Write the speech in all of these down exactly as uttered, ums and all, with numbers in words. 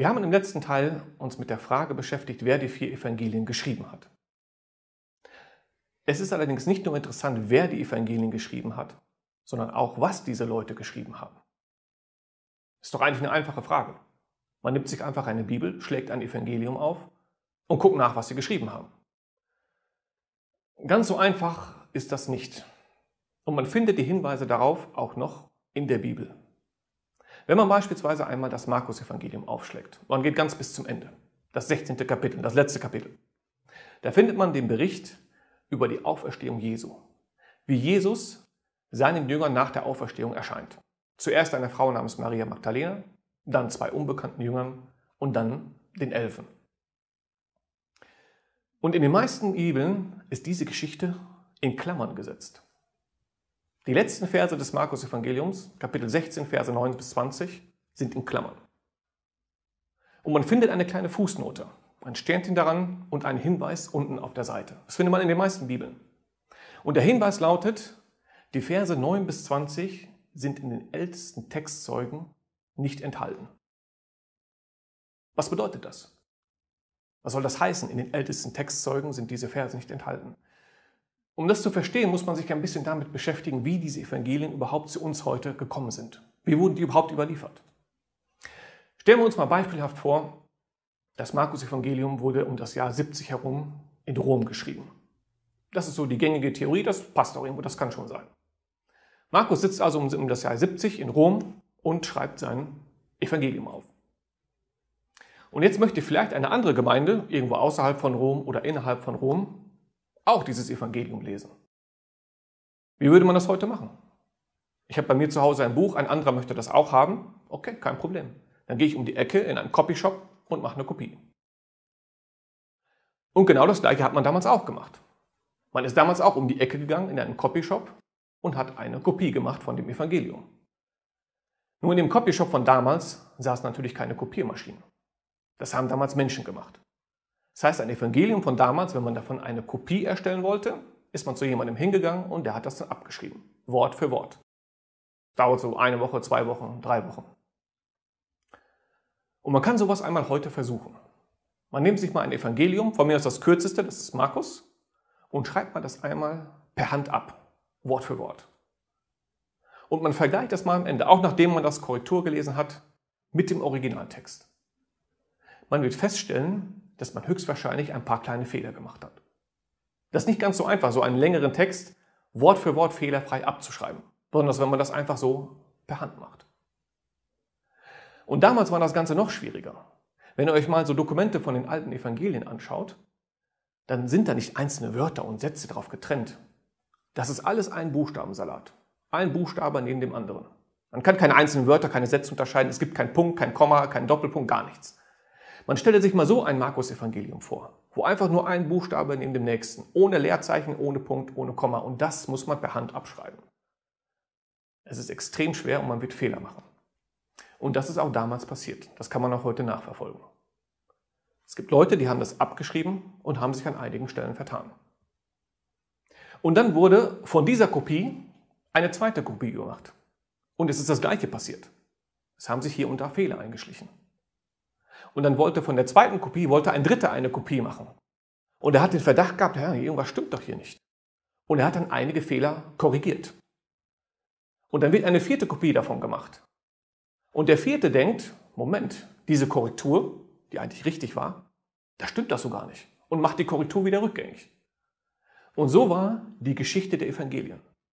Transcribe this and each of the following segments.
Wir haben im letzten Teil uns mit der Frage beschäftigt, wer die vier Evangelien geschrieben hat. Es ist allerdings nicht nur interessant, wer die Evangelien geschrieben hat, sondern auch, was diese Leute geschrieben haben. Ist doch eigentlich eine einfache Frage. Man nimmt sich einfach eine Bibel, schlägt ein Evangelium auf und guckt nach, was sie geschrieben haben. Ganz so einfach ist das nicht. Und man findet die Hinweise darauf auch noch in der Bibel. Wenn man beispielsweise einmal das Markus-Evangelium aufschlägt, man geht ganz bis zum Ende, das sechzehnte Kapitel, das letzte Kapitel, da findet man den Bericht über die Auferstehung Jesu. Wie Jesus seinen Jüngern nach der Auferstehung erscheint. Zuerst einer Frau namens Maria Magdalena, dann zwei unbekannten Jüngern und dann den Elfen. Und in den meisten Bibeln ist diese Geschichte in Klammern gesetzt. Die letzten Verse des Markus-Evangeliums, Kapitel sechzehn, Verse neun bis zwanzig, sind in Klammern. Und man findet eine kleine Fußnote, ein Sternchen daran und einen Hinweis unten auf der Seite. Das findet man in den meisten Bibeln. Und der Hinweis lautet, die Verse neun bis zwanzig sind in den ältesten Textzeugen nicht enthalten. Was bedeutet das? Was soll das heißen? In den ältesten Textzeugen sind diese Verse nicht enthalten. Um das zu verstehen, muss man sich ein bisschen damit beschäftigen, wie diese Evangelien überhaupt zu uns heute gekommen sind. Wie wurden die überhaupt überliefert? Stellen wir uns mal beispielhaft vor, das Markus-Evangelium wurde um das Jahr siebzig herum in Rom geschrieben. Das ist so die gängige Theorie, das passt auch irgendwo, das kann schon sein. Markus sitzt also um das Jahr siebzig in Rom und schreibt sein Evangelium auf. Und jetzt möchte vielleicht eine andere Gemeinde, irgendwo außerhalb von Rom oder innerhalb von Rom, auch dieses Evangelium lesen. Wie würde man das heute machen? Ich habe bei mir zu Hause ein Buch, ein anderer möchte das auch haben. Okay, kein Problem. Dann gehe ich um die Ecke in einen Copyshop und mache eine Kopie. Und genau das Gleiche hat man damals auch gemacht. Man ist damals auch um die Ecke gegangen in einen Copyshop und hat eine Kopie gemacht von dem Evangelium. Nur in dem Copyshop von damals saß natürlich keine Kopiermaschine. Das haben damals Menschen gemacht. Das heißt, ein Evangelium von damals, wenn man davon eine Kopie erstellen wollte, ist man zu jemandem hingegangen und der hat das dann abgeschrieben. Wort für Wort. Dauert so eine Woche, zwei Wochen, drei Wochen. Und man kann sowas einmal heute versuchen. Man nimmt sich mal ein Evangelium, von mir ist das kürzeste, das ist Markus, und schreibt mal das einmal per Hand ab. Wort für Wort. Und man vergleicht das mal am Ende, auch nachdem man das Korrektur gelesen hat, mit dem Originaltext. Man wird feststellen, dass man höchstwahrscheinlich ein paar kleine Fehler gemacht hat. Das ist nicht ganz so einfach, so einen längeren Text Wort für Wort fehlerfrei abzuschreiben, besonders wenn man das einfach so per Hand macht. Und damals war das Ganze noch schwieriger. Wenn ihr euch mal so Dokumente von den alten Evangelien anschaut, dann sind da nicht einzelne Wörter und Sätze drauf getrennt. Das ist alles ein Buchstabensalat. Ein Buchstabe neben dem anderen. Man kann keine einzelnen Wörter, keine Sätze unterscheiden. Es gibt keinen Punkt, kein Komma, keinen Doppelpunkt, gar nichts. Man stelle sich mal so ein Markus-Evangelium vor, wo einfach nur ein Buchstabe neben dem nächsten, ohne Leerzeichen, ohne Punkt, ohne Komma. Und das muss man per Hand abschreiben. Es ist extrem schwer und man wird Fehler machen. Und das ist auch damals passiert. Das kann man auch heute nachverfolgen. Es gibt Leute, die haben das abgeschrieben und haben sich an einigen Stellen vertan. Und dann wurde von dieser Kopie eine zweite Kopie gemacht. Und es ist das Gleiche passiert. Es haben sich hier und da Fehler eingeschlichen. Und dann wollte von der zweiten Kopie, wollte ein Dritter eine Kopie machen. Und er hat den Verdacht gehabt, ja, irgendwas stimmt doch hier nicht. Und er hat dann einige Fehler korrigiert. Und dann wird eine vierte Kopie davon gemacht. Und der vierte denkt, Moment, diese Korrektur, die eigentlich richtig war, da stimmt das so gar nicht. Und macht die Korrektur wieder rückgängig. Und so war die Geschichte der Evangelien.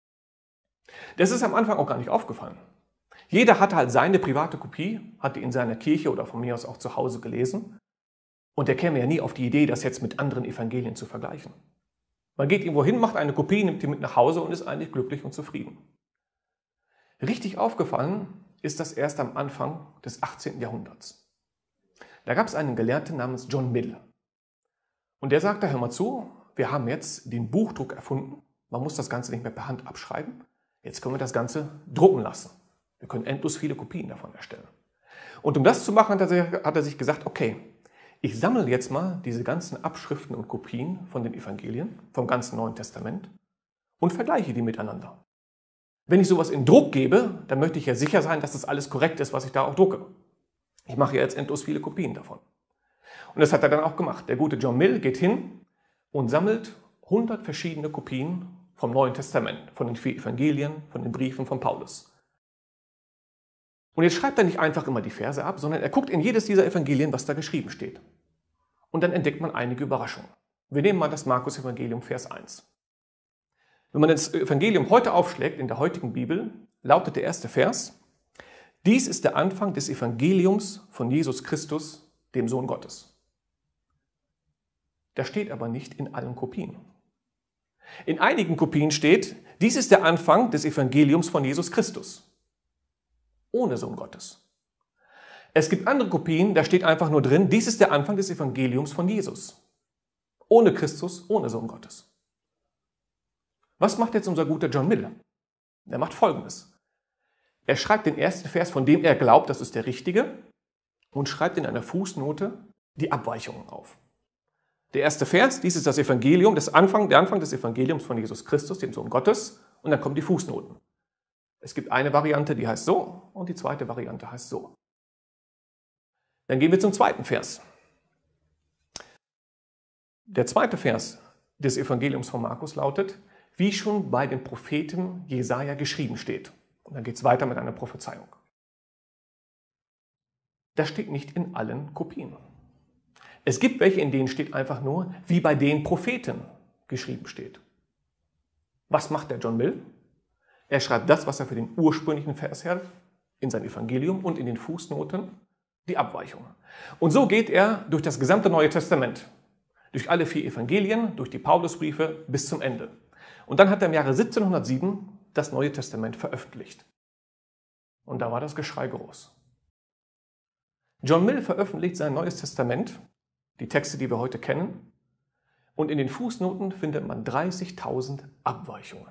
Das ist am Anfang auch gar nicht aufgefallen. Jeder hatte halt seine private Kopie, hat die in seiner Kirche oder von mir aus auch zu Hause gelesen. Und der käme ja nie auf die Idee, das jetzt mit anderen Evangelien zu vergleichen. Man geht irgendwo hin, macht eine Kopie, nimmt die mit nach Hause und ist eigentlich glücklich und zufrieden. Richtig aufgefallen ist das erst am Anfang des achtzehnten Jahrhunderts. Da gab es einen Gelehrten namens John Mill. Und der sagte, hör mal zu, wir haben jetzt den Buchdruck erfunden. Man muss das Ganze nicht mehr per Hand abschreiben. Jetzt können wir das Ganze drucken lassen. Wir können endlos viele Kopien davon erstellen. Und um das zu machen, hat er sich gesagt, okay, ich sammle jetzt mal diese ganzen Abschriften und Kopien von den Evangelien, vom ganzen Neuen Testament und vergleiche die miteinander. Wenn ich sowas in Druck gebe, dann möchte ich ja sicher sein, dass das alles korrekt ist, was ich da auch drucke. Ich mache jetzt endlos viele Kopien davon. Und das hat er dann auch gemacht. Der gute John Mill geht hin und sammelt hundert verschiedene Kopien vom Neuen Testament, von den vier Evangelien, von den Briefen von Paulus. Und jetzt schreibt er nicht einfach immer die Verse ab, sondern er guckt in jedes dieser Evangelien, was da geschrieben steht. Und dann entdeckt man einige Überraschungen. Wir nehmen mal das Markus-Evangelium, Vers eins. Wenn man das Evangelium heute aufschlägt, in der heutigen Bibel, lautet der erste Vers: Dies ist der Anfang des Evangeliums von Jesus Christus, dem Sohn Gottes. Das steht aber nicht in allen Kopien. In einigen Kopien steht, dies ist der Anfang des Evangeliums von Jesus Christus, ohne Sohn Gottes. Es gibt andere Kopien, da steht einfach nur drin, dies ist der Anfang des Evangeliums von Jesus, ohne Christus, ohne Sohn Gottes. Was macht jetzt unser guter John Mill? Er macht Folgendes. Er schreibt den ersten Vers, von dem er glaubt, das ist der richtige, und schreibt in einer Fußnote die Abweichungen auf. Der erste Vers, dies ist das Evangelium, das Anfang, der Anfang des Evangeliums von Jesus Christus, dem Sohn Gottes, und dann kommen die Fußnoten. Es gibt eine Variante, die heißt so, und die zweite Variante heißt so. Dann gehen wir zum zweiten Vers. Der zweite Vers des Evangeliums von Markus lautet, wie schon bei den Propheten Jesaja geschrieben steht. Und dann geht es weiter mit einer Prophezeiung. Das steht nicht in allen Kopien. Es gibt welche, in denen steht einfach nur, wie bei den Propheten geschrieben steht. Was macht der John Mill? Er schreibt das, was er für den ursprünglichen Vers hält, in sein Evangelium und in den Fußnoten die Abweichung. Und so geht er durch das gesamte Neue Testament, durch alle vier Evangelien, durch die Paulusbriefe bis zum Ende. Und dann hat er im Jahre siebzehnhundertsieben das Neue Testament veröffentlicht. Und da war das Geschrei groß. John Mill veröffentlicht sein Neues Testament, die Texte, die wir heute kennen, und in den Fußnoten findet man dreißigtausend Abweichungen.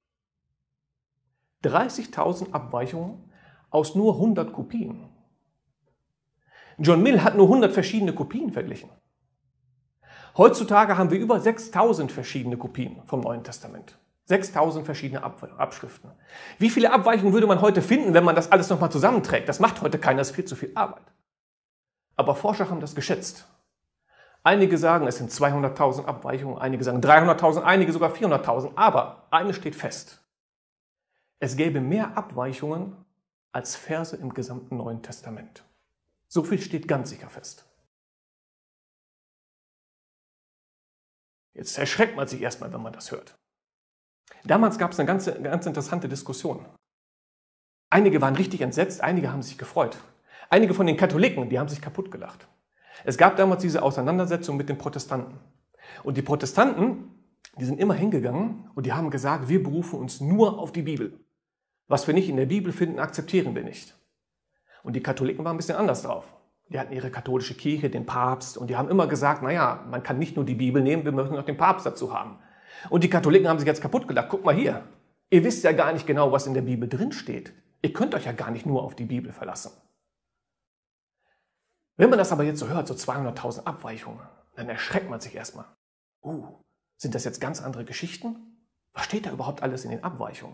dreißigtausend Abweichungen aus nur hundert Kopien. John Mill hat nur hundert verschiedene Kopien verglichen. Heutzutage haben wir über sechstausend verschiedene Kopien vom Neuen Testament. sechstausend verschiedene Abschriften. Wie viele Abweichungen würde man heute finden, wenn man das alles nochmal zusammenträgt? Das macht heute keiner, das ist viel zu viel Arbeit. Aber Forscher haben das geschätzt. Einige sagen, es sind zweihunderttausend Abweichungen, einige sagen dreihunderttausend, einige sogar vierhunderttausend. Aber eines steht fest. Es gäbe mehr Abweichungen als Verse im gesamten Neuen Testament. So viel steht ganz sicher fest. Jetzt erschreckt man sich erstmal, wenn man das hört. Damals gab es eine ganz, ganz interessante Diskussion. Einige waren richtig entsetzt, einige haben sich gefreut. Einige von den Katholiken, die haben sich kaputt gelacht. Es gab damals diese Auseinandersetzung mit den Protestanten. Und die Protestanten, die sind immer hingegangen und die haben gesagt, wir berufen uns nur auf die Bibel. Was wir nicht in der Bibel finden, akzeptieren wir nicht. Und die Katholiken waren ein bisschen anders drauf. Die hatten ihre katholische Kirche, den Papst, und die haben immer gesagt, naja, man kann nicht nur die Bibel nehmen, wir müssen auch den Papst dazu haben. Und die Katholiken haben sich jetzt kaputt gelacht. Guck mal hier, ihr wisst ja gar nicht genau, was in der Bibel drin steht. Ihr könnt euch ja gar nicht nur auf die Bibel verlassen. Wenn man das aber jetzt so hört, so zweihunderttausend Abweichungen, dann erschreckt man sich erstmal. Uh, sind das jetzt ganz andere Geschichten? Was steht da überhaupt alles in den Abweichungen?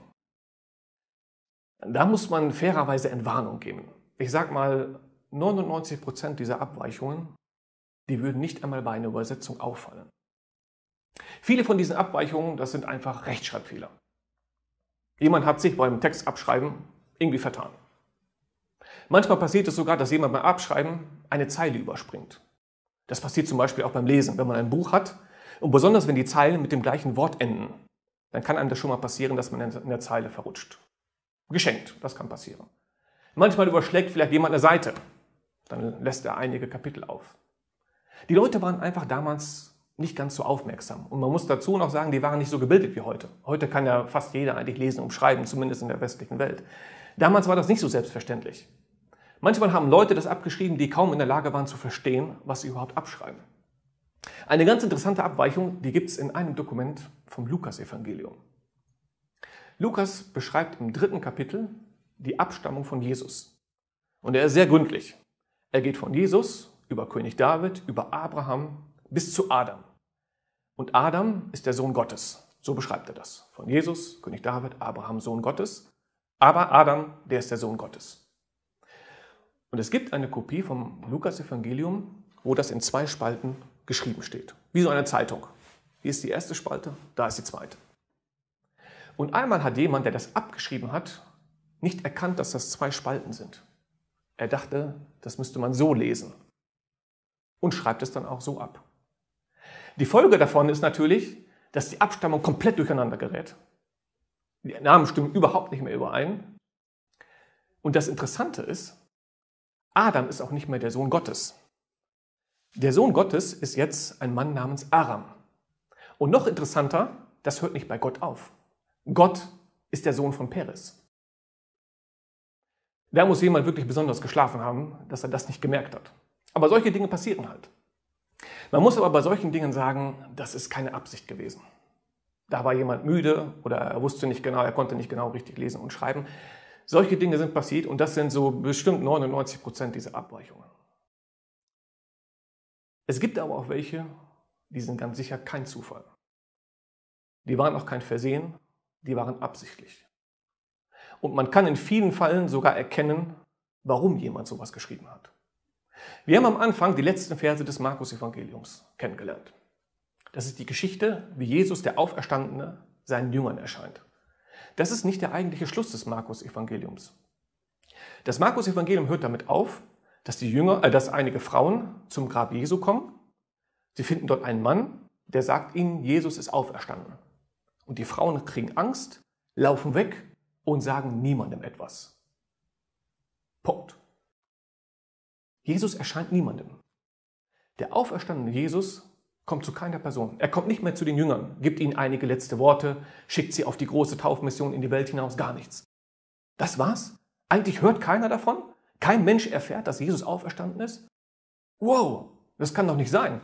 Da muss man fairerweise Entwarnung geben. Ich sag mal, neunundneunzig Prozent dieser Abweichungen, die würden nicht einmal bei einer Übersetzung auffallen. Viele von diesen Abweichungen, das sind einfach Rechtschreibfehler. Jemand hat sich beim Textabschreiben irgendwie vertan. Manchmal passiert es sogar, dass jemand beim Abschreiben eine Zeile überspringt. Das passiert zum Beispiel auch beim Lesen, wenn man ein Buch hat und besonders wenn die Zeilen mit dem gleichen Wort enden, dann kann einem das schon mal passieren, dass man in der Zeile verrutscht. Geschenkt, das kann passieren. Manchmal überschlägt vielleicht jemand eine Seite, dann lässt er einige Kapitel auf. Die Leute waren einfach damals nicht ganz so aufmerksam. Und man muss dazu noch sagen, die waren nicht so gebildet wie heute. Heute kann ja fast jeder eigentlich lesen und schreiben, zumindest in der westlichen Welt. Damals war das nicht so selbstverständlich. Manchmal haben Leute das abgeschrieben, die kaum in der Lage waren zu verstehen, was sie überhaupt abschreiben. Eine ganz interessante Abweichung, die gibt es in einem Dokument vom Lukas-Evangelium. Lukas beschreibt im dritten Kapitel die Abstammung von Jesus. Und er ist sehr gründlich. Er geht von Jesus über König David, über Abraham bis zu Adam. Und Adam ist der Sohn Gottes. So beschreibt er das. Von Jesus, König David, Abraham, Sohn Gottes. Aber Adam, der ist der Sohn Gottes. Und es gibt eine Kopie vom Lukas-Evangelium, wo das in zwei Spalten geschrieben steht. Wie so eine Zeitung. Hier ist die erste Spalte, da ist die zweite. Und einmal hat jemand, der das abgeschrieben hat, nicht erkannt, dass das zwei Spalten sind. Er dachte, das müsste man so lesen. Und schreibt es dann auch so ab. Die Folge davon ist natürlich, dass die Abstammung komplett durcheinander gerät. Die Namen stimmen überhaupt nicht mehr überein. Und das Interessante ist, Adam ist auch nicht mehr der Sohn Gottes. Der Sohn Gottes ist jetzt ein Mann namens Aram. Und noch interessanter, das hört nicht bei Gott auf. Gott ist der Sohn von Peres. Da muss jemand wirklich besonders geschlafen haben, dass er das nicht gemerkt hat. Aber solche Dinge passieren halt. Man muss aber bei solchen Dingen sagen, das ist keine Absicht gewesen. Da war jemand müde oder er wusste nicht genau, er konnte nicht genau richtig lesen und schreiben. Solche Dinge sind passiert und das sind so bestimmt neunundneunzig Prozent dieser Abweichungen. Es gibt aber auch welche, die sind ganz sicher kein Zufall. Die waren auch kein Versehen, die waren absichtlich. Und man kann in vielen Fällen sogar erkennen, warum jemand sowas geschrieben hat. Wir haben am Anfang die letzten Verse des Markus-Evangeliums kennengelernt. Das ist die Geschichte, wie Jesus, der Auferstandene, seinen Jüngern erscheint. Das ist nicht der eigentliche Schluss des Markus-Evangeliums. Das Markus-Evangelium hört damit auf, dass, die Jünger, äh, dass einige Frauen zum Grab Jesu kommen. Sie finden dort einen Mann, der sagt ihnen, Jesus ist auferstanden. Und die Frauen kriegen Angst, laufen weg und sagen niemandem etwas. Punkt. Jesus erscheint niemandem. Der auferstandene Jesus kommt zu keiner Person. Er kommt nicht mehr zu den Jüngern, gibt ihnen einige letzte Worte, schickt sie auf die große Taufmission in die Welt hinaus, gar nichts. Das war's? Eigentlich hört keiner davon? Kein Mensch erfährt, dass Jesus auferstanden ist? Wow, das kann doch nicht sein.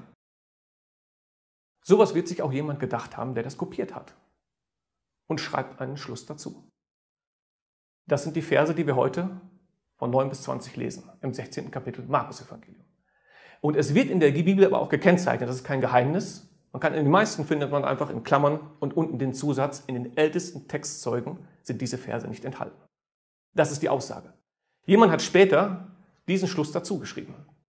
Sowas wird sich auch jemand gedacht haben, der das kopiert hat. Und schreibt einen Schluss dazu. Das sind die Verse, die wir heute von neun bis zwanzig lesen, im sechzehnten Kapitel Markus-Evangelium. Und es wird in der Bibel aber auch gekennzeichnet, das ist kein Geheimnis. Man kann, in den meisten findet man einfach in Klammern und unten den Zusatz, in den ältesten Textzeugen sind diese Verse nicht enthalten. Das ist die Aussage. Jemand hat später diesen Schluss dazu geschrieben.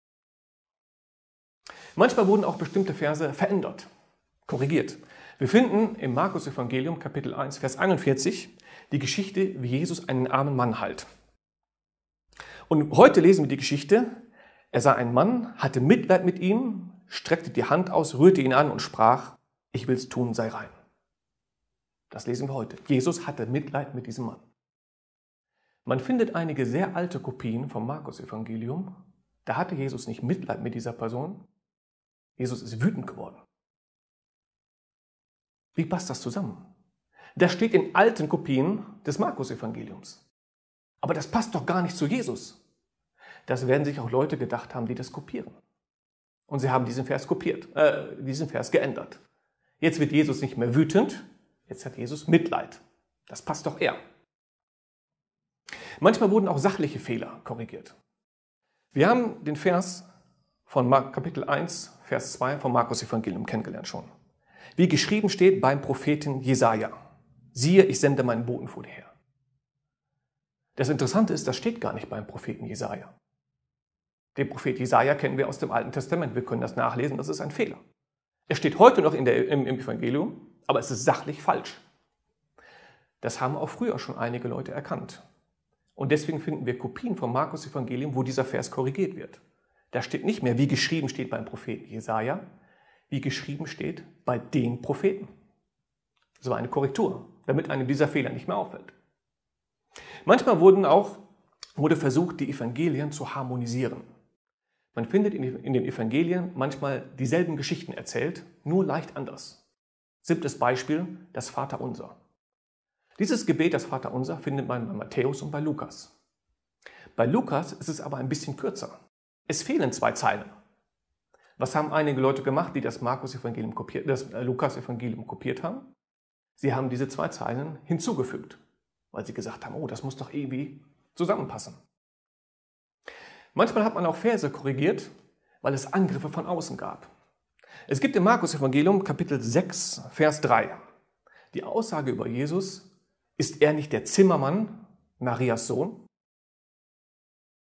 Manchmal wurden auch bestimmte Verse verändert, korrigiert. Wir finden im Markus-Evangelium, Kapitel eins, Vers einundvierzig, die Geschichte, wie Jesus einen armen Mann heilt. Und heute lesen wir die Geschichte, er sah einen Mann, hatte Mitleid mit ihm, streckte die Hand aus, rührte ihn an und sprach, ich will's tun, sei rein. Das lesen wir heute. Jesus hatte Mitleid mit diesem Mann. Man findet einige sehr alte Kopien vom Markus-Evangelium. Da hatte Jesus nicht Mitleid mit dieser Person. Jesus ist wütend geworden. Wie passt das zusammen? Das steht in alten Kopien des Markus-Evangeliums. Aber das passt doch gar nicht zu Jesus. Das werden sich auch Leute gedacht haben, die das kopieren. Und sie haben diesen Vers kopiert, äh, diesen Vers geändert. Jetzt wird Jesus nicht mehr wütend, jetzt hat Jesus Mitleid. Das passt doch eher. Manchmal wurden auch sachliche Fehler korrigiert. Wir haben den Vers von Kapitel eins, Vers zwei vom Markus-Evangelium kennengelernt schon. Wie geschrieben steht beim Propheten Jesaja. Siehe, ich sende meinen Boten vor dir her. Das Interessante ist, das steht gar nicht beim Propheten Jesaja. Den Prophet Jesaja kennen wir aus dem Alten Testament. Wir können das nachlesen, das ist ein Fehler. Er steht heute noch in der, im, im Evangelium, aber es ist sachlich falsch. Das haben auch früher schon einige Leute erkannt. Und deswegen finden wir Kopien vom Markus-Evangelium, wo dieser Vers korrigiert wird. Da steht nicht mehr, wie geschrieben steht beim Propheten Jesaja, wie geschrieben steht bei den Propheten. Das war eine Korrektur, damit einem dieser Fehler nicht mehr auffällt. Manchmal wurden auch, wurde versucht, die Evangelien zu harmonisieren. Man findet in den Evangelien manchmal dieselben Geschichten erzählt, nur leicht anders. Siebtes Beispiel, das Vaterunser. Dieses Gebet, das Vaterunser, findet man bei Matthäus und bei Lukas. Bei Lukas ist es aber ein bisschen kürzer. Es fehlen zwei Zeilen. Was haben einige Leute gemacht, die das Markus-Evangelium kopiert, das Lukas-Evangelium kopiert haben? Sie haben diese zwei Zeilen hinzugefügt, weil sie gesagt haben, oh, das muss doch irgendwie zusammenpassen. Manchmal hat man auch Verse korrigiert, weil es Angriffe von außen gab. Es gibt im Markus-Evangelium Kapitel sechs, Vers drei, die Aussage über Jesus, ist er nicht der Zimmermann, Marias Sohn?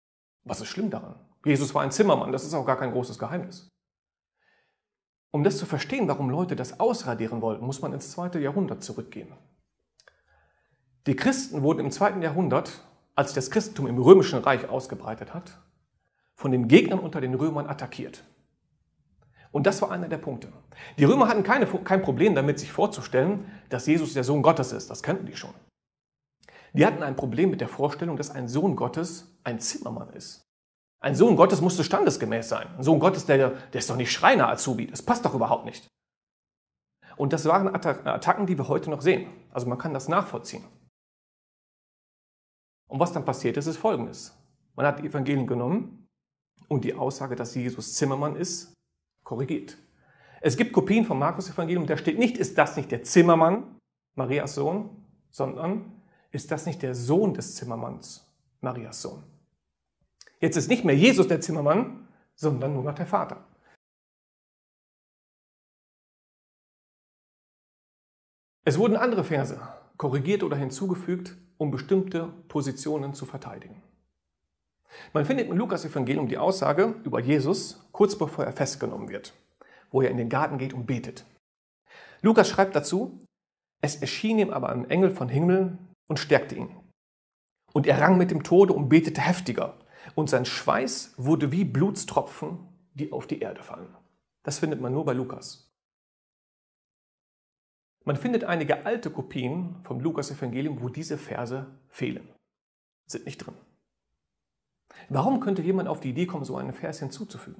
Was ist schlimm daran? Jesus war ein Zimmermann, das ist auch gar kein großes Geheimnis. Um das zu verstehen, warum Leute das ausradieren wollten, muss man ins zweite Jahrhundert zurückgehen. Die Christen wurden im zweiten Jahrhundert, als sich das Christentum im Römischen Reich ausgebreitet hat, von den Gegnern unter den Römern attackiert. Und das war einer der Punkte. Die Römer hatten keine, kein Problem damit, sich vorzustellen, dass Jesus der Sohn Gottes ist. Das kannten die schon. Die hatten ein Problem mit der Vorstellung, dass ein Sohn Gottes ein Zimmermann ist. Ein Sohn Gottes musste standesgemäß sein. Ein Sohn Gottes, der, der ist doch nicht Schreiner Azubi. Das passt doch überhaupt nicht. Und das waren Attacken, die wir heute noch sehen. Also man kann das nachvollziehen. Und was dann passiert ist, ist Folgendes. Man hat die Evangelien genommen und die Aussage, dass Jesus Zimmermann ist, korrigiert. Es gibt Kopien vom Markus-Evangelium, da steht nicht, ist das nicht der Zimmermann, Marias Sohn, sondern ist das nicht der Sohn des Zimmermanns, Marias Sohn. Jetzt ist nicht mehr Jesus der Zimmermann, sondern nur noch der Vater. Es wurden andere Verse korrigiert oder hinzugefügt, um bestimmte Positionen zu verteidigen. Man findet im Lukas-Evangelium die Aussage über Jesus, kurz bevor er festgenommen wird, wo er in den Garten geht und betet. Lukas schreibt dazu, es erschien ihm aber ein Engel von Himmel und stärkte ihn. Und er rang mit dem Tode und betete heftiger. Und sein Schweiß wurde wie Blutstropfen, die auf die Erde fallen. Das findet man nur bei Lukas. Man findet einige alte Kopien vom Lukas-Evangelium, wo diese Verse fehlen. Sind nicht drin. Warum könnte jemand auf die Idee kommen, so einen Vers hinzuzufügen?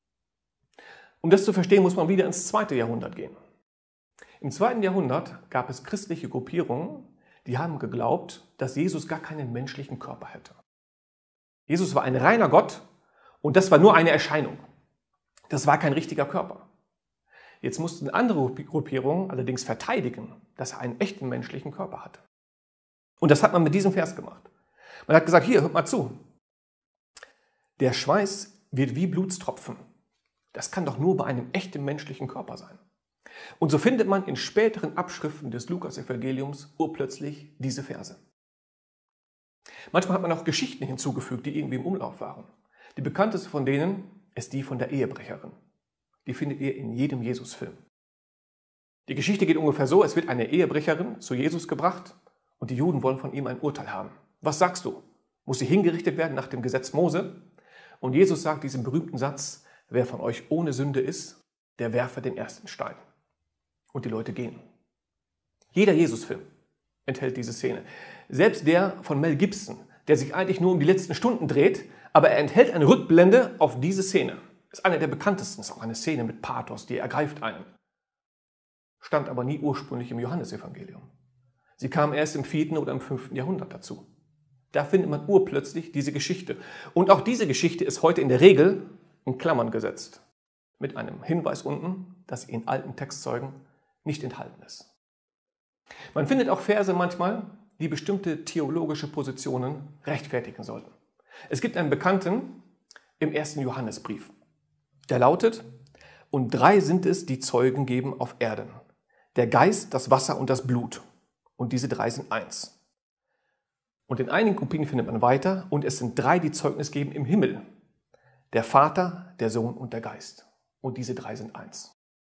Um das zu verstehen, muss man wieder ins zweite Jahrhundert gehen. Im zweiten Jahrhundert gab es christliche Gruppierungen, die haben geglaubt, dass Jesus gar keinen menschlichen Körper hätte. Jesus war ein reiner Gott und das war nur eine Erscheinung. Das war kein richtiger Körper. Jetzt mussten andere Gruppierungen allerdings verteidigen, dass er einen echten menschlichen Körper hatte. Und das hat man mit diesem Vers gemacht. Man hat gesagt, hier, hört mal zu. Der Schweiß wird wie Blutstropfen. Das kann doch nur bei einem echten menschlichen Körper sein. Und so findet man in späteren Abschriften des Lukas-Evangeliums urplötzlich diese Verse. Manchmal hat man auch Geschichten hinzugefügt, die irgendwie im Umlauf waren. Die bekannteste von denen ist die von der Ehebrecherin. Die findet ihr in jedem Jesus-Film. Die Geschichte geht ungefähr so, es wird eine Ehebrecherin zu Jesus gebracht und die Juden wollen von ihm ein Urteil haben. Was sagst du? Muss sie hingerichtet werden nach dem Gesetz Mose? Und Jesus sagt diesen berühmten Satz, wer von euch ohne Sünde ist, der werfe den ersten Stein. Und die Leute gehen. Jeder Jesus-Film enthält diese Szene. Selbst der von Mel Gibson, der sich eigentlich nur um die letzten Stunden dreht, aber er enthält eine Rückblende auf diese Szene. Das ist eine der bekanntesten, ist auch eine Szene mit Pathos, die ergreift einen. Stand aber nie ursprünglich im Johannesevangelium. Sie kam erst im vierten oder im fünften Jahrhundert dazu. Da findet man urplötzlich diese Geschichte. Und auch diese Geschichte ist heute in der Regel in Klammern gesetzt. Mit einem Hinweis unten, dass sie in alten Textzeugen nicht enthalten ist. Man findet auch Verse manchmal, die bestimmte theologische Positionen rechtfertigen sollten. Es gibt einen Bekannten im ersten Johannesbrief. Der lautet, und drei sind es, die Zeugen geben auf Erden. Der Geist, das Wasser und das Blut. Und diese drei sind eins. Und in einigen Kopien findet man weiter, und es sind drei, die Zeugnis geben im Himmel. Der Vater, der Sohn und der Geist. Und diese drei sind eins.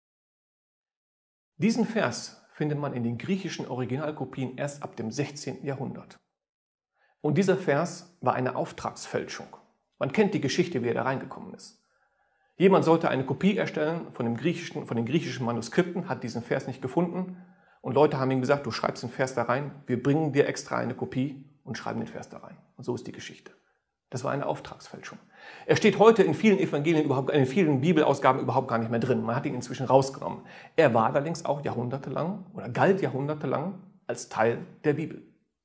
Diesen Vers findet man in den griechischen Originalkopien erst ab dem sechzehnten Jahrhundert. Und dieser Vers war eine Auftragsfälschung. Man kennt die Geschichte, wie er da reingekommen ist. Jemand sollte eine Kopie erstellen von, dem griechischen, von den griechischen Manuskripten, hat diesen Vers nicht gefunden und Leute haben ihm gesagt, du schreibst den Vers da rein, wir bringen dir extra eine Kopie und schreiben den Vers da rein. Und so ist die Geschichte. Das war eine Auftragsfälschung. Er steht heute in vielen Evangelien, überhaupt, in vielen Bibelausgaben überhaupt gar nicht mehr drin. Man hat ihn inzwischen rausgenommen. Er war allerdings auch jahrhundertelang oder galt jahrhundertelang als Teil der Bibel.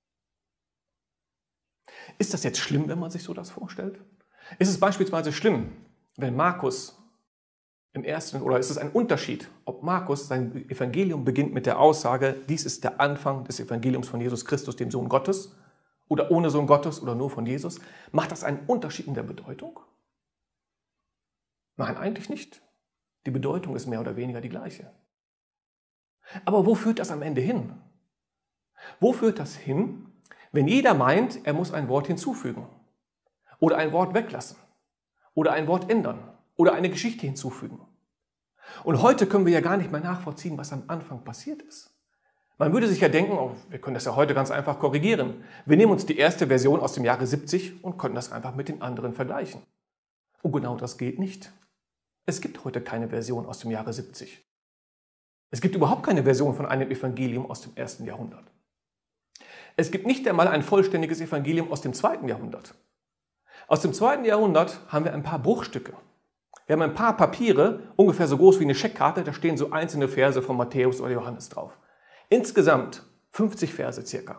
Ist das jetzt schlimm, wenn man sich so das vorstellt? Ist es beispielsweise schlimm, wenn Markus im ersten, oder ist es ein Unterschied, ob Markus sein Evangelium beginnt mit der Aussage, dies ist der Anfang des Evangeliums von Jesus Christus, dem Sohn Gottes, oder ohne Sohn Gottes oder nur von Jesus? Macht das einen Unterschied in der Bedeutung? Nein, eigentlich nicht. Die Bedeutung ist mehr oder weniger die gleiche. Aber wo führt das am Ende hin? Wo führt das hin, wenn jeder meint, er muss ein Wort hinzufügen? oder ein Wort weglassen oder ein Wort ändern oder eine Geschichte hinzufügen. Und heute können wir ja gar nicht mehr nachvollziehen, was am Anfang passiert ist. Man würde sich ja denken, oh, wir können das ja heute ganz einfach korrigieren. Wir nehmen uns die erste Version aus dem Jahre siebzig und können das einfach mit den anderen vergleichen. Und genau das geht nicht. Es gibt heute keine Version aus dem Jahre siebzig. Es gibt überhaupt keine Version von einem Evangelium aus dem ersten Jahrhundert. Es gibt nicht einmal ein vollständiges Evangelium aus dem zweiten Jahrhundert. Aus dem zweiten Jahrhundert haben wir ein paar Bruchstücke. Wir haben ein paar Papiere, ungefähr so groß wie eine Scheckkarte, da stehen so einzelne Verse von Matthäus oder Johannes drauf. Insgesamt fünfzig Verse circa.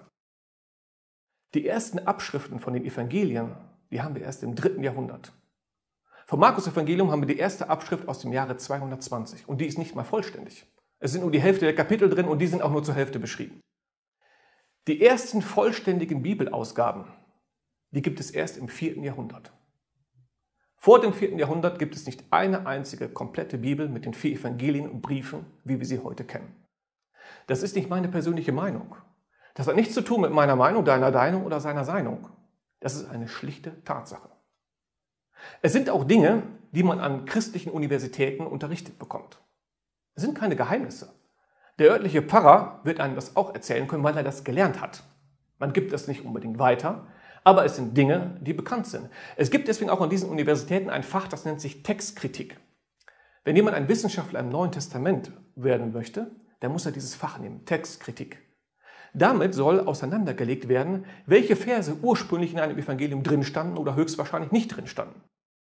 Die ersten Abschriften von den Evangelien, die haben wir erst im dritten Jahrhundert. Vom Markus-Evangelium haben wir die erste Abschrift aus dem Jahre zweihundertzwanzig und die ist nicht mal vollständig. Es sind nur die Hälfte der Kapitel drin und die sind auch nur zur Hälfte beschrieben. Die ersten vollständigen Bibelausgaben, die gibt es erst im vierten Jahrhundert. Vor dem vierten Jahrhundert gibt es nicht eine einzige komplette Bibel mit den vier Evangelien und Briefen, wie wir sie heute kennen. Das ist nicht meine persönliche Meinung. Das hat nichts zu tun mit meiner Meinung, deiner Meinung oder seiner Seinung. Das ist eine schlichte Tatsache. Es sind auch Dinge, die man an christlichen Universitäten unterrichtet bekommt. Es sind keine Geheimnisse. Der örtliche Pfarrer wird einem das auch erzählen können, weil er das gelernt hat. Man gibt das nicht unbedingt weiter, aber es sind Dinge, die bekannt sind. Es gibt deswegen auch an diesen Universitäten ein Fach, das nennt sich Textkritik. Wenn jemand ein Wissenschaftler im Neuen Testament werden möchte, dann muss er dieses Fach nehmen, Textkritik. Damit soll auseinandergelegt werden, welche Verse ursprünglich in einem Evangelium drin standen oder höchstwahrscheinlich nicht drin standen.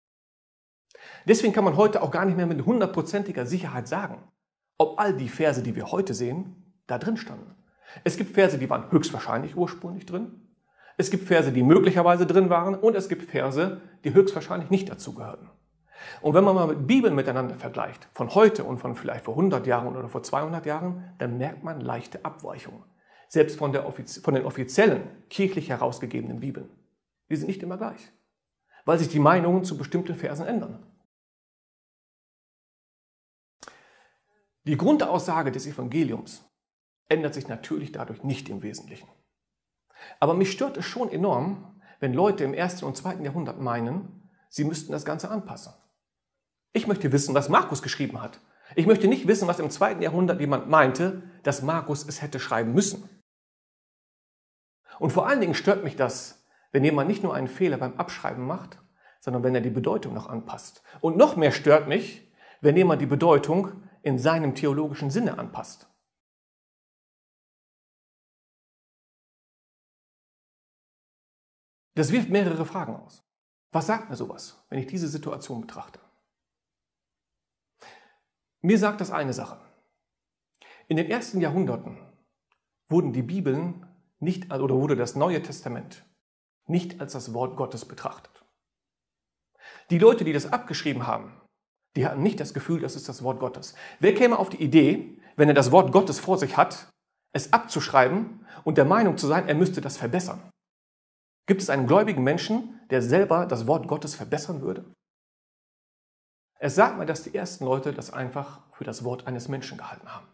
Deswegen kann man heute auch gar nicht mehr mit hundertprozentiger Sicherheit sagen, ob all die Verse, die wir heute sehen, da drin standen. Es gibt Verse, die waren höchstwahrscheinlich ursprünglich drin. Es gibt Verse, die möglicherweise drin waren und es gibt Verse, die höchstwahrscheinlich nicht dazu gehörten. Und wenn man mal mit Bibeln miteinander vergleicht, von heute und von vielleicht vor hundert Jahren oder vor zweihundert Jahren, dann merkt man leichte Abweichungen. Selbst von, der Offiz- von den offiziellen, kirchlich herausgegebenen Bibeln. Die sind nicht immer gleich, weil sich die Meinungen zu bestimmten Versen ändern. Die Grundaussage des Evangeliums ändert sich natürlich dadurch nicht im Wesentlichen. Aber mich stört es schon enorm, wenn Leute im ersten und zweiten Jahrhundert meinen, sie müssten das Ganze anpassen. Ich möchte wissen, was Markus geschrieben hat. Ich möchte nicht wissen, was im zweiten Jahrhundert jemand meinte, dass Markus es hätte schreiben müssen. Und vor allen Dingen stört mich das, wenn jemand nicht nur einen Fehler beim Abschreiben macht, sondern wenn er die Bedeutung noch anpasst. Und noch mehr stört mich, wenn jemand die Bedeutung in seinem theologischen Sinne anpasst. Das wirft mehrere Fragen aus. Was sagt mir sowas, wenn ich diese Situation betrachte? Mir sagt das eine Sache. In den ersten Jahrhunderten wurden die Bibeln nicht, oder wurde das Neue Testament nicht als das Wort Gottes betrachtet. Die Leute, die das abgeschrieben haben, die hatten nicht das Gefühl, das ist das Wort Gottes. Wer käme auf die Idee, wenn er das Wort Gottes vor sich hat, es abzuschreiben und der Meinung zu sein, er müsste das verbessern? Gibt es einen gläubigen Menschen, der selber das Wort Gottes verbessern würde? Es sagt mir, dass die ersten Leute das einfach für das Wort eines Menschen gehalten haben.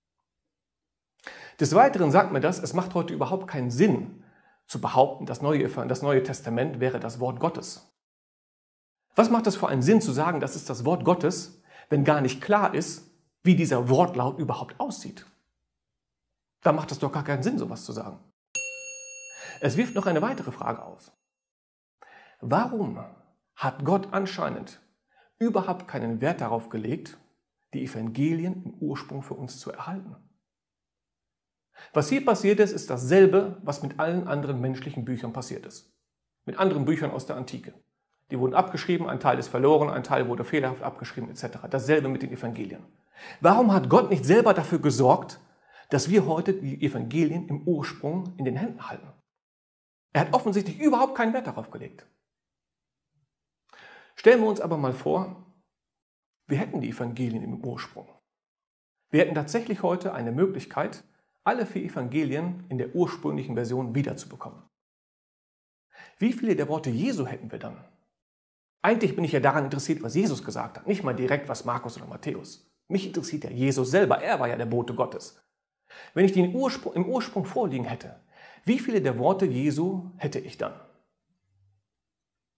Des Weiteren sagt mir das, es macht heute überhaupt keinen Sinn, zu behaupten, das Neue, das Neue Testament wäre das Wort Gottes. Was macht es für einen Sinn zu sagen, das ist das Wort Gottes, wenn gar nicht klar ist, wie dieser Wortlaut überhaupt aussieht? Da macht es doch gar keinen Sinn, sowas zu sagen. Es wirft noch eine weitere Frage auf. Warum hat Gott anscheinend überhaupt keinen Wert darauf gelegt, die Evangelien im Ursprung für uns zu erhalten? Was hier passiert ist, ist dasselbe, was mit allen anderen menschlichen Büchern passiert ist. Mit anderen Büchern aus der Antike. Die wurden abgeschrieben, ein Teil ist verloren, ein Teil wurde fehlerhaft abgeschrieben et cetera. Dasselbe mit den Evangelien. Warum hat Gott nicht selber dafür gesorgt, dass wir heute die Evangelien im Ursprung in den Händen halten? Er hat offensichtlich überhaupt keinen Wert darauf gelegt. Stellen wir uns aber mal vor, wir hätten die Evangelien im Ursprung. Wir hätten tatsächlich heute eine Möglichkeit, alle vier Evangelien in der ursprünglichen Version wiederzubekommen. Wie viele der Worte Jesu hätten wir dann? Eigentlich bin ich ja daran interessiert, was Jesus gesagt hat, nicht mal direkt, was Markus oder Matthäus. Mich interessiert ja Jesus selber, er war ja der Bote Gottes. Wenn ich die im Ursprung, im Ursprung vorliegen hätte, wie viele der Worte Jesu hätte ich dann?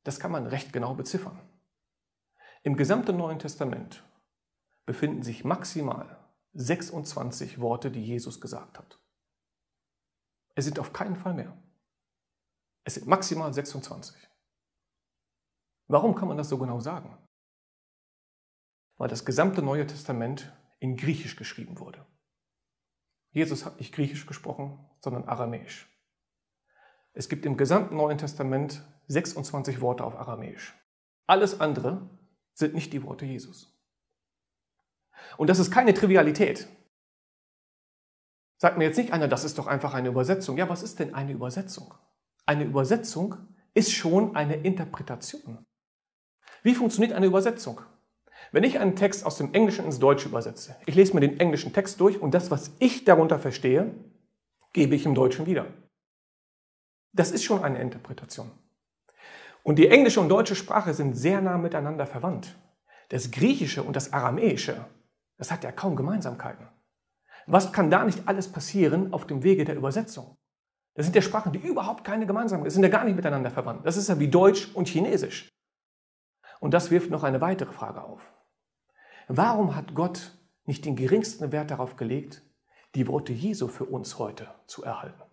Das kann man recht genau beziffern. Im gesamten Neuen Testament befinden sich maximal sechsundzwanzig Worte, die Jesus gesagt hat. Es sind auf keinen Fall mehr. Es sind maximal sechsundzwanzig. Warum kann man das so genau sagen? Weil das gesamte Neue Testament in Griechisch geschrieben wurde. Jesus hat nicht Griechisch gesprochen, sondern Aramäisch. Es gibt im gesamten Neuen Testament sechsundzwanzig Worte auf Aramäisch. Alles andere sind nicht die Worte Jesus. Und das ist keine Trivialität. Sagt mir jetzt nicht einer, das ist doch einfach eine Übersetzung. Ja, was ist denn eine Übersetzung? Eine Übersetzung ist schon eine Interpretation. Wie funktioniert eine Übersetzung? Wenn ich einen Text aus dem Englischen ins Deutsche übersetze, ich lese mir den englischen Text durch und das, was ich darunter verstehe, gebe ich im Deutschen wieder. Das ist schon eine Interpretation. Und die englische und deutsche Sprache sind sehr nah miteinander verwandt. Das Griechische und das Aramäische, das hat ja kaum Gemeinsamkeiten. Was kann da nicht alles passieren auf dem Wege der Übersetzung? Das sind ja Sprachen, die überhaupt keine Gemeinsamkeiten, sind ja gar nicht miteinander verwandt. Das ist ja wie Deutsch und Chinesisch. Und das wirft noch eine weitere Frage auf. Warum hat Gott nicht den geringsten Wert darauf gelegt, die Worte Jesu für uns heute zu erhalten?